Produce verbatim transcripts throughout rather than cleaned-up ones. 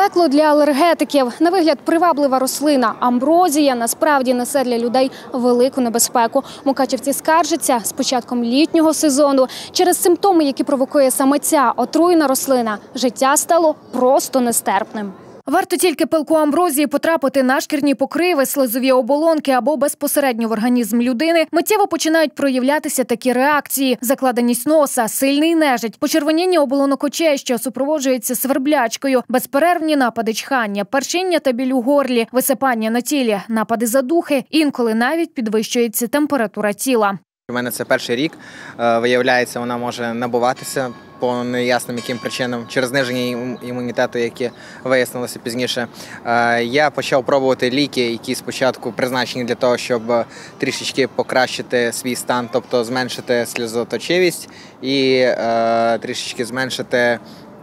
Пекло для алергетиків. На вигляд приваблива рослина амброзія насправді несе для людей велику небезпеку. Мукачівці скаржаться, з початком літнього сезону через симптоми, які провокує саме ця отруйна рослина, життя стало просто нестерпним. Варто тільки пилку амброзії потрапити на шкірні покриви, слизові оболонки або безпосередньо в організм людини, миттєво починають проявлятися такі реакції: закладеність носа, сильний нежить, почервоніння оболонок очей, що супроводжується сверблячкою, безперервні напади чхання, першіння та біль у горлі, висипання на тілі, напади задухи, інколи навіть підвищується температура тіла. У мене це перший рік. Виявляється, вона може набуватися по неясним яким причинам, через зниження імунітету, які вияснилося пізніше. Я почав пробувати ліки, які спочатку призначені для того, щоб трішечки покращити свій стан, тобто зменшити сльозоточивість і трішечки зменшити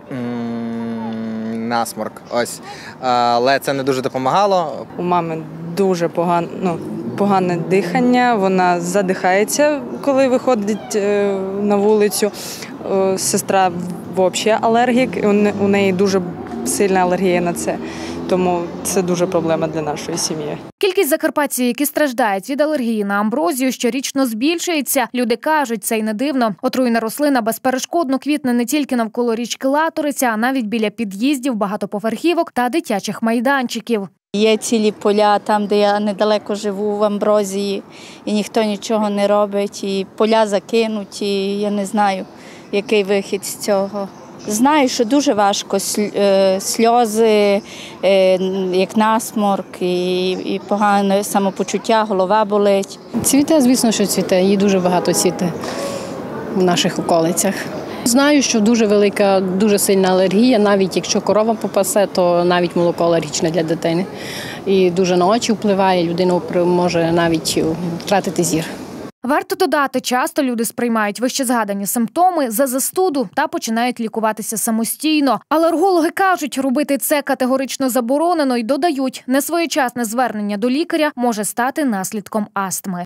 насморк. Ось. Але це не дуже допомагало. У мами дуже погано, ну, погане дихання, вона задихається, коли виходить на вулицю. Сестра взагалі алергік, у неї дуже сильна алергія на це, тому це дуже проблема для нашої сім'ї. Кількість закарпатців, які страждають від алергії на амброзію, щорічно збільшується. Люди кажуть, це й не дивно. Отруйна рослина безперешкодно квітне не тільки навколо річки Латориця, а навіть біля під'їздів, багатоповерхівок та дитячих майданчиків. Є цілі поля там, де я недалеко живу, в амброзії, і ніхто нічого не робить, і поля закинуті, я не знаю, який вихід з цього. Знаю, що дуже важко, сльози, як насморк, і, і погане самопочуття, голова болить. Цвіте, звісно, що цвіте, її дуже багато цвіте в наших околицях. Знаю, що дуже велика, дуже сильна алергія, навіть якщо корова попасе, то навіть молоко алергічне для дитини. І дуже на очі впливає, людина може навіть втратити зір. Варто додати, часто люди сприймають вищезгадані симптоми за застуду та починають лікуватися самостійно. Алергологи кажуть, робити це категорично заборонено і додають, несвоєчасне звернення до лікаря може стати наслідком астми.